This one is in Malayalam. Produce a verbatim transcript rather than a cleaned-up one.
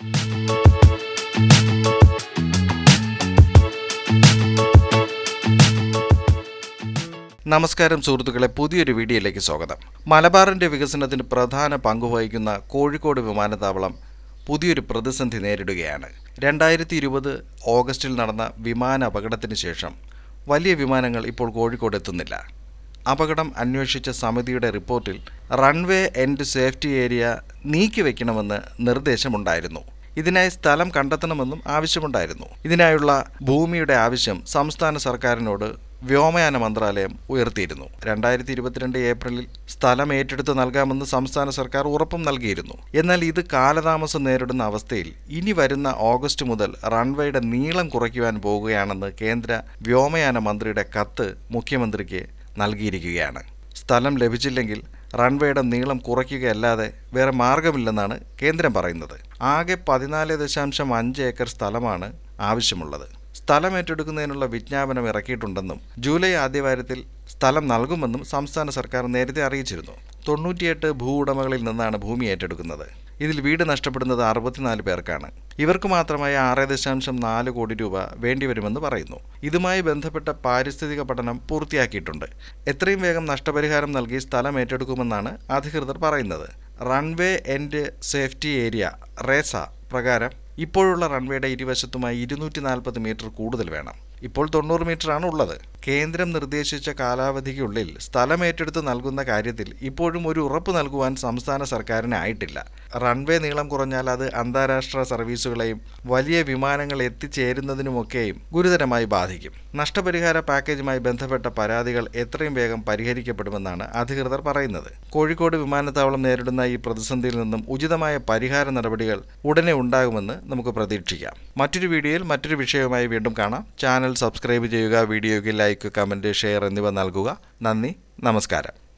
നമസ്കാരം സുഹൃത്തുക്കളെ, പുതിയൊരു വീഡിയോയിലേക്ക് സ്വാഗതം. മലബാറിന്റെ വികസനത്തിന് പ്രധാന പങ്കുവഹിക്കുന്ന കോഴിക്കോട് വിമാനത്താവളം പുതിയൊരു പ്രതിസന്ധി നേരിടുകയാണ്. രണ്ടായിരത്തി ഇരുപത് ഓഗസ്റ്റിൽ നടന്ന വിമാന അപകടത്തിന് ശേഷം വലിയ വിമാനങ്ങൾ ഇപ്പോൾ കോഴിക്കോട് എത്തുന്നില്ല. അപകടം അന്വേഷിച്ച സമിതിയുടെ റിപ്പോർട്ടിൽ റൺവേ എൻഡ് സേഫ്റ്റി ഏരിയ നീക്കിവെക്കണമെന്ന് നിർദ്ദേശമുണ്ടായിരുന്നു. ഇതിനായി സ്ഥലം കണ്ടെത്തണമെന്നും ആവശ്യമുണ്ടായിരുന്നു. ഇതിനായുള്ള ഭൂമിയുടെ ആവശ്യം സംസ്ഥാന സർക്കാരിനോട് വ്യോമയാന മന്ത്രാലയം ഉയർത്തിയിരുന്നു. രണ്ടായിരത്തി ഇരുപത്തിരണ്ട് ഏപ്രിലിൽ സ്ഥലം ഏറ്റെടുത്ത് നൽകാമെന്ന് സംസ്ഥാന സർക്കാർ ഉറപ്പും നൽകിയിരുന്നു. എന്നാൽ ഇത് കാലതാമസം നേരിടുന്ന അവസ്ഥയിൽ ഇനി വരുന്ന ഓഗസ്റ്റ് മുതൽ റൺവേയുടെ നീളം കുറയ്ക്കുവാൻ പോകുകയാണെന്ന് കേന്ദ്ര വ്യോമയാന മന്ത്രിയുടെ കത്ത് മുഖ്യമന്ത്രിക്ക് നൽകിയിരിക്കുകയാണ്. സ്ഥലം ലഭിച്ചില്ലെങ്കിൽ റൺവേയുടെ നീളം കുറയ്ക്കുകയല്ലാതെ വേറെ മാർഗമില്ലെന്നാണ് കേന്ദ്രം പറയുന്നത്. ആകെ പതിനാല് ദശാംശം അഞ്ച് ഏക്കർ സ്ഥലമാണ് ആവശ്യമുള്ളത്. സ്ഥലം ഏറ്റെടുക്കുന്നതിനുള്ള വിജ്ഞാപനം ഇറക്കിയിട്ടുണ്ടെന്നും ജൂലൈ ആദ്യവാരത്തിൽ സ്ഥലം നൽകുമെന്നും സംസ്ഥാന സർക്കാർ നേരത്തെ അറിയിച്ചിരുന്നു. തൊണ്ണൂറ്റിയെട്ട് ഭൂ ഉടമകളിൽ നിന്നാണ് ഭൂമി ഏറ്റെടുക്കുന്നത്. ഇതിൽ വീട് നഷ്ടപ്പെടുന്നത് അറുപത്തിനാല് പേർക്കാണ്. ഇവർക്ക് മാത്രമായി ആറ് ദശാംശം നാല് കോടി രൂപ വേണ്ടിവരുമെന്ന് പറയുന്നു. ഇതുമായി ബന്ധപ്പെട്ട പാരിസ്ഥിതിക പഠനം പൂർത്തിയാക്കിയിട്ടുണ്ട്. എത്രയും വേഗം നഷ്ടപരിഹാരം നൽകി സ്ഥലം ഏറ്റെടുക്കുമെന്നാണ് അധികൃതർ പറയുന്നത്. Runway end safety area RESA പ്രകാരം ഇപ്പോഴുള്ള റൺവേയുടെ ഇരുവശത്തുമായി ഇരുന്നൂറ്റി നാൽപ്പത് മീറ്റർ കൂടുതൽ വേണം. ഇപ്പോൾ തൊണ്ണൂറ് മീറ്ററാണ് ഉള്ളത്. കേന്ദ്രം നിർദ്ദേശിച്ച കാലാവധിക്കുള്ളിൽ സ്ഥലം ഏറ്റെടുത്ത് നൽകുന്ന കാര്യത്തിൽ ഇപ്പോഴും ഒരു ഉറപ്പ് നൽകുവാൻ സംസ്ഥാന സർക്കാരിന് ആയിട്ടില്ല. റൺവേ നീളം കുറഞ്ഞാൽ അത് അന്താരാഷ്ട്ര സർവീസുകളെയും വലിയ വിമാനങ്ങൾ എത്തിച്ചേരുന്നതിനുമൊക്കെയും ഗുരുതരമായി ബാധിക്കും. നഷ്ടപരിഹാര പാക്കേജുമായി ബന്ധപ്പെട്ട പരാതികൾ എത്രയും വേഗം പരിഹരിക്കപ്പെടുമെന്നാണ് അധികൃതർ പറയുന്നത്. കോഴിക്കോട് വിമാനത്താവളം നേരിടുന്ന ഈ പ്രതിസന്ധിയിൽ നിന്നും ഉചിതമായ പരിഹാര നടപടികൾ ഉടനെ ഉണ്ടാകുമെന്ന് നമുക്ക് പ്രതീക്ഷിക്കാം. മറ്റൊരു വീഡിയോയിൽ മറ്റൊരു വിഷയവുമായി വീണ്ടും കാണാം. ചാനൽ സബ്സ്ക്രൈബ് ചെയ്യുക, വീഡിയോയ്ക്ക് ലൈക്ക്, കമൻറ്റ്, ഷെയർ എന്നിവ നൽകുക. നന്ദി, നമസ്കാരം.